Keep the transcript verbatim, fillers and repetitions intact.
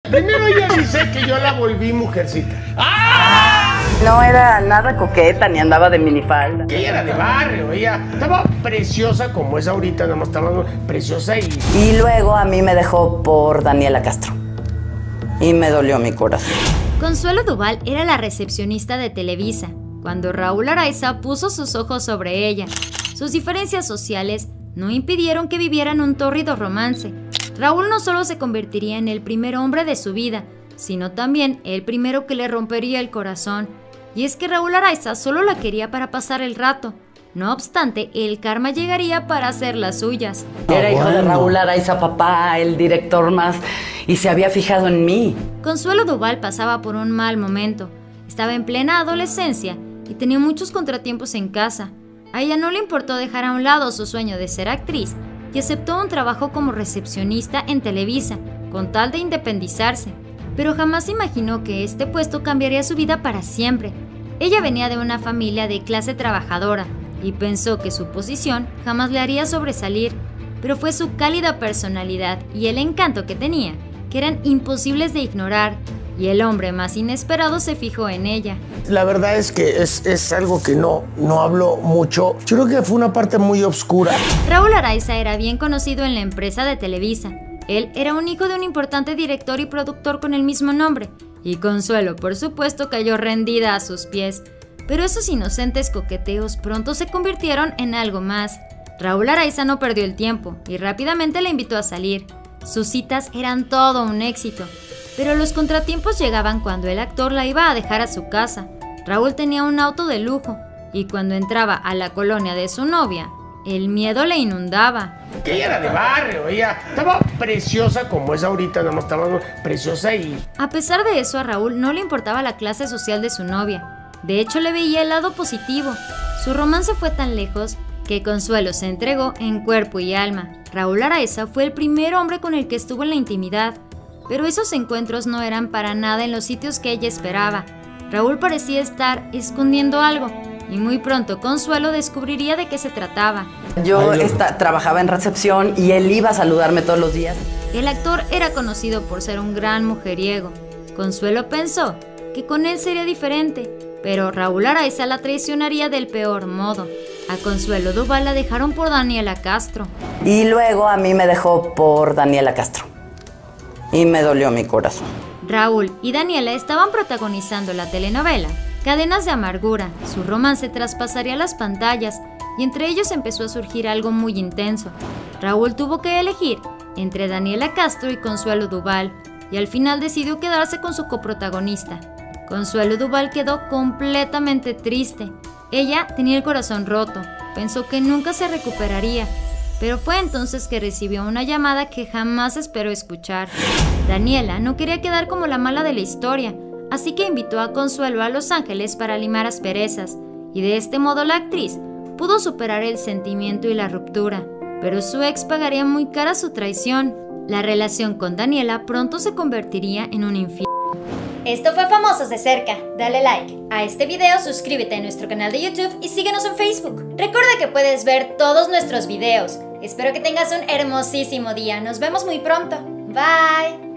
Primero ella dice que yo la volví mujercita. ¡Ah! No era nada coqueta, ni andaba de minifalda. Ella era de barrio, ella estaba preciosa como es ahorita, nada más estaba preciosa y... Y luego a mí me dejó por Daniela Castro. Y me dolió mi corazón. Consuelo Duval era la recepcionista de Televisa, cuando Raúl Araiza puso sus ojos sobre ella. Sus diferencias sociales no impidieron que vivieran un tórrido romance. Raúl no solo se convertiría en el primer hombre de su vida, sino también el primero que le rompería el corazón. Y es que Raúl Araiza solo la quería para pasar el rato. No obstante, el karma llegaría para hacer las suyas. Era hijo de Raúl Araiza, papá, el director más, y se había fijado en mí. Consuelo Duval pasaba por un mal momento. Estaba en plena adolescencia y tenía muchos contratiempos en casa. A ella no le importó dejar a un lado su sueño de ser actriz y aceptó un trabajo como recepcionista en Televisa, con tal de independizarse. Pero jamás imaginó que este puesto cambiaría su vida para siempre. Ella venía de una familia de clase trabajadora y pensó que su posición jamás le haría sobresalir, pero fue su cálida personalidad y el encanto que tenía, que eran imposibles de ignorar, y el hombre más inesperado se fijó en ella. La verdad es que es, es algo que no, no hablo mucho. Yo creo que fue una parte muy oscura. Raúl Araiza era bien conocido en la empresa de Televisa. Él era un hijo de un importante director y productor con el mismo nombre, y Consuelo, por supuesto, cayó rendida a sus pies. Pero esos inocentes coqueteos pronto se convirtieron en algo más. Raúl Araiza no perdió el tiempo y rápidamente la invitó a salir. Sus citas eran todo un éxito, pero los contratiempos llegaban cuando el actor la iba a dejar a su casa. Raúl tenía un auto de lujo y cuando entraba a la colonia de su novia, el miedo le inundaba. Ella era de barrio, ella estaba preciosa como es ahorita, nada más estaba preciosa y... A pesar de eso, a Raúl no le importaba la clase social de su novia. De hecho, le veía el lado positivo. Su romance fue tan lejos que Consuelo se entregó en cuerpo y alma. Raúl Araiza fue el primer hombre con el que estuvo en la intimidad, pero esos encuentros no eran para nada en los sitios que ella esperaba. Raúl parecía estar escondiendo algo, y muy pronto Consuelo descubriría de qué se trataba. Yo esta, trabajaba en recepción y él iba a saludarme todos los días. El actor era conocido por ser un gran mujeriego. Consuelo pensó que con él sería diferente, pero Raúl Araiza la traicionaría del peor modo. A Consuelo Duval la dejaron por Daniela Castro. Y luego a mí me dejó por Daniela Castro. Y me dolió mi corazón. Raúl y Daniela estaban protagonizando la telenovela Cadenas de Amargura. Su romance traspasaría las pantallas y entre ellos empezó a surgir algo muy intenso. Raúl tuvo que elegir entre Daniela Castro y Consuelo Duval y al final decidió quedarse con su coprotagonista. Consuelo Duval quedó completamente triste. Ella tenía el corazón roto, pensó que nunca se recuperaría, pero fue entonces que recibió una llamada que jamás esperó escuchar. Daniela no quería quedar como la mala de la historia, así que invitó a Consuelo a Los Ángeles para limar asperezas, y de este modo la actriz pudo superar el sentimiento y la ruptura, pero su ex pagaría muy cara su traición. La relación con Daniela pronto se convertiría en un infierno. Esto fue Famosos de Cerca. Dale like a este video, suscríbete a nuestro canal de YouTube y síguenos en Facebook. Recuerda que puedes ver todos nuestros videos. Espero que tengas un hermosísimo día. Nos vemos muy pronto. Bye.